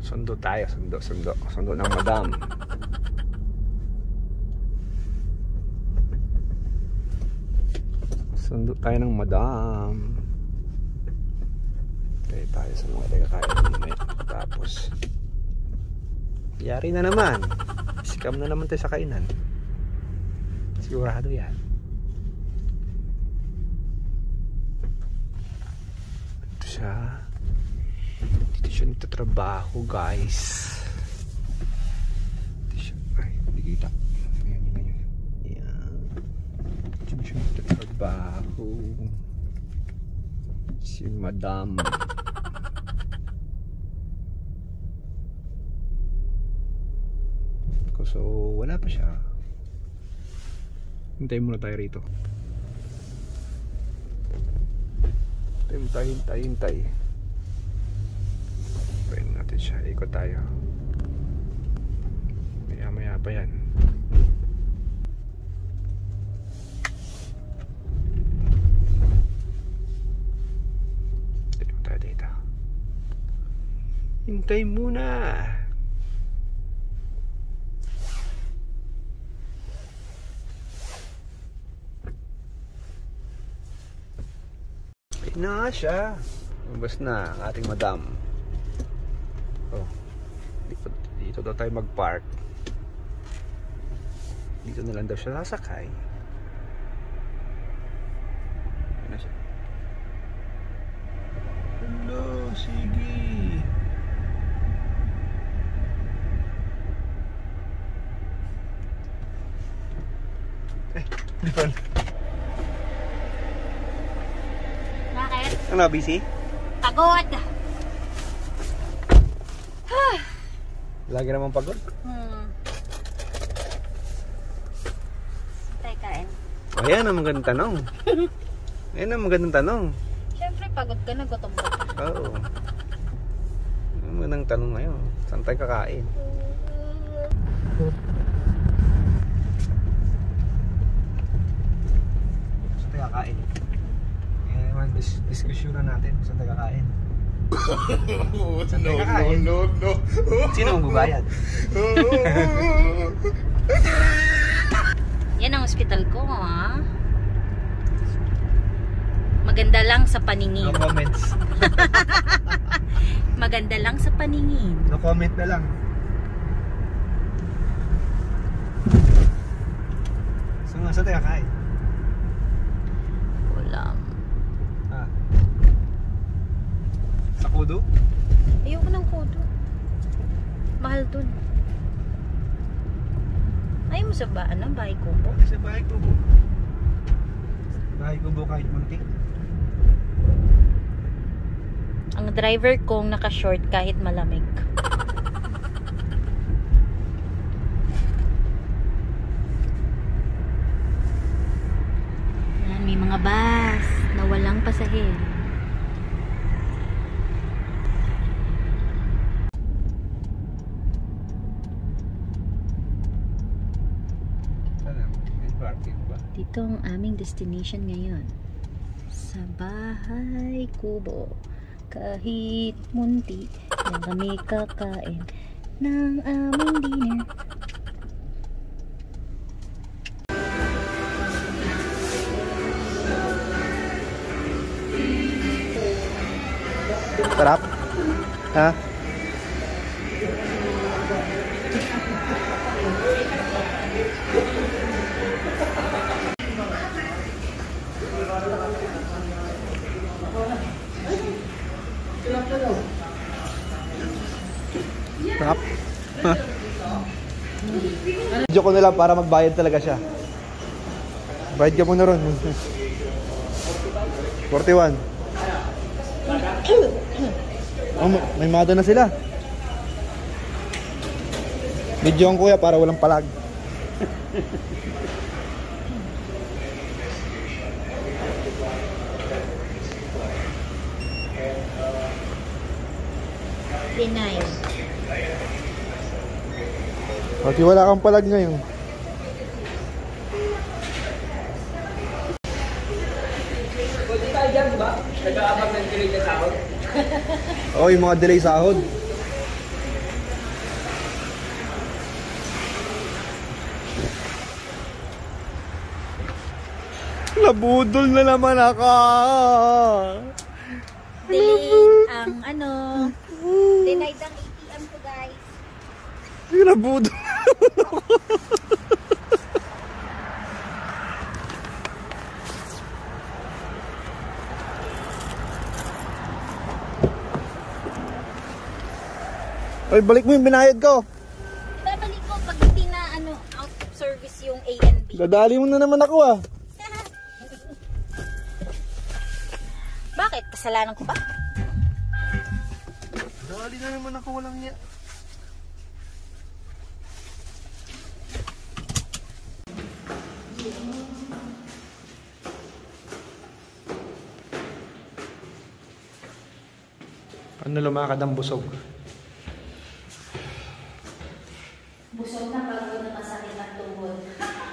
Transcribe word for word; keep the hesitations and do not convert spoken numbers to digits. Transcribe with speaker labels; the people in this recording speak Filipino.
Speaker 1: Sundo tayo, sundo, sundo. Sundo ng madam. Sundo tayo ng madam. Kaya tayo sa mga tagakain mamaya. Tapos yari na naman. Scam na naman tayo sa kainan. Sigurado yan. Ito siya. Dito siya nagtatrabaho, guys. Dito siya. Ay, hindi kita. Ayan, yun, yun. Ayan. Dito siya nagtatrabaho. Si madam. So, wala pa siya. Hintayin muna tayo rito. Hintayin tayo, hintay, hintay. Hintayin natin siya. Ikot tayo. Maya maya pa yan. Hintayin tayo dito. Hintay muna. Na siya. Lumabas na ang ating madam. Oh. Dito, dito daw tayo mag-park. Dito na lang daw siya sasakay. Ayan na siya. Hello, sige. Eh, di pa. Ano, busy?
Speaker 2: Pagod!
Speaker 1: Lagi naman pagod?
Speaker 2: Hmm. Tayo kain.
Speaker 1: Ayan ang magandang tanong. Ayan ang magandang tanong.
Speaker 2: Siyempre, pagod ka na, gutom ka.
Speaker 1: Oo. Ang magandang tanong ngayon. Saan tayo kakain? Saan tayo kakain? Dis diskusyon na natin saan tayo kakain. Saan tayo kakain? No, no, no. Sino ang bubayad?
Speaker 2: Yan ang hospital ko, ha? Maganda lang sa paningin.
Speaker 1: No comments.
Speaker 2: Maganda lang sa paningin.
Speaker 1: No comment na lang. So nga, saan tayo kakain?
Speaker 2: Ulam.
Speaker 1: Ah. Sa Kudo?
Speaker 2: Ayoko ng Kudo. Mahal dun. Ayaw mo sa ba, ano, bahay kubo?
Speaker 1: Sa bahay Kubo. Bahay Kubo kahit muntik.
Speaker 2: Ang driver kong naka-short kahit malamig. Yan, may mga bus na walang pasahero. Dito ang aming destination ngayon. Sa Bahay Kubo. Kahit munti na kami kakain ng aming dinner.
Speaker 1: Sarap? Ha? Sarap? Video ko na lang para magbayad talaga siya. Bayad ka muna ron. forty-one. Oh, may mado na sila. Video ang kuya para walang palag.
Speaker 2: Pinay.
Speaker 1: Okay, wala kang palag ngayon.
Speaker 3: Pwede tayo dyan, diba? Nag-aabang ng delay sa sahod.
Speaker 1: Oo, yung mga delay sahod. Nabudol na naman ako.
Speaker 2: Delayed ang ano. Denied ang A T M ko, guys.
Speaker 1: Nabudol. Ay, balik mo yung binayad ko.
Speaker 2: Babalik ko pag hindi na ano, out of service yung A N B.
Speaker 1: Dadali mo na naman ako ah.
Speaker 2: Bakit? Kasalanan ko ba?
Speaker 1: Dadali na naman ako, walang niya. Ano lumakad ang busog?
Speaker 2: Busog na pagod na masakit ang tuhod.